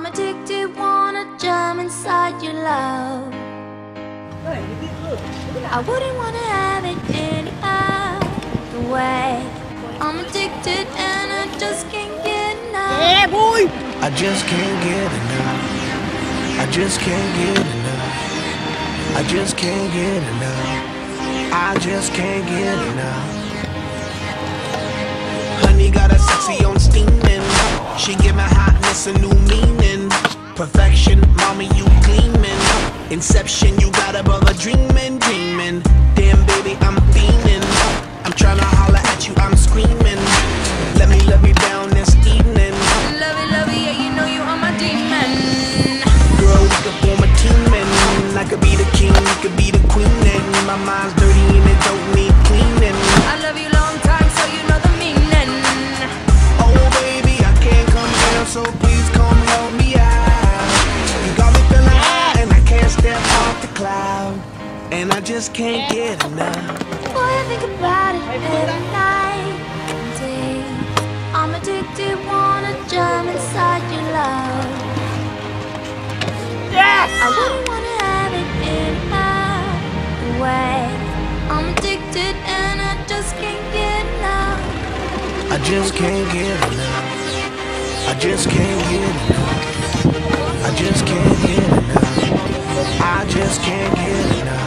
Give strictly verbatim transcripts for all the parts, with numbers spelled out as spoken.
I'm addicted, wanna jump inside your love. I wouldn't wanna have it any other way. I'm addicted and I just can't get enough. Yeah, boy! I just can't get enough. I just can't get enough. I just can't get enough. I just can't get enough. Honey got a sexy on steaming. She give my hotness a new meaning. Perfection, mommy, you gleaming. Inception, you got above a dreaming, dreaming. Damn, baby, I'm fiending. I'm tryna holler at you, I'm screaming. Let me love you down this evening. Love it, love it, yeah, you know you are my demon. Girl, we could form a team and I could be the king, you could be the queen. And my mind's dirty and it don't need cleaning. I love you long time, so you know the meaning. Oh baby, I can't come down, so please come help me out. You got me feeling high and I can't step off the cloud. And I just can't get enough. Boy, I think about it every night and day. I'm addicted, wanna jump inside your love. Yes! I wouldn't wanna have it any other way. I'm addicted and I just can't get enough. I just can't get enough. I just can't get enough. I just can't get enough. I just can't get enough.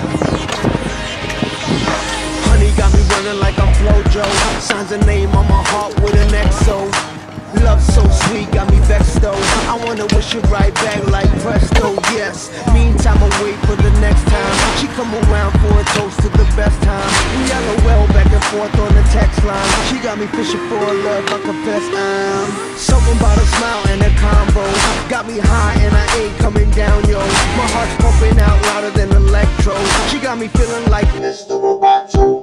Honey got me running like I'm Flojo. Signs a name on my heart with an X O. Love so sweet, got me vexed though. I wanna wish it right back like presto, yes. Meantime, I wait for the next time she come around for a toast to the best time. We LOL back and forth on the text line. She got me fishing for a love, I confess I'm something about a smile and a combo. Got me high and I ain't coming down, yo. My heart's pumping out louder than electro. She got me feeling like Mister Roboto.